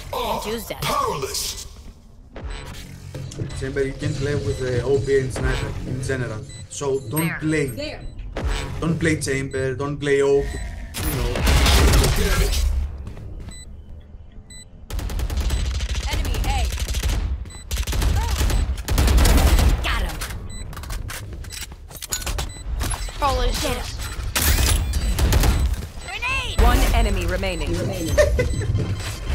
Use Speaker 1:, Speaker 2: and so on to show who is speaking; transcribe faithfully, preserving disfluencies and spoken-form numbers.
Speaker 1: Can't use that.
Speaker 2: Powerless.
Speaker 3: Chamber, you can play with the O P and sniper in general. So don't
Speaker 1: There.
Speaker 3: play.
Speaker 1: There.
Speaker 3: Don't play chamber. Don't play O P. You know.
Speaker 2: Damage.
Speaker 1: Enemy A. Got him.
Speaker 4: Holy shit.
Speaker 1: Grenade.
Speaker 5: One enemy remaining.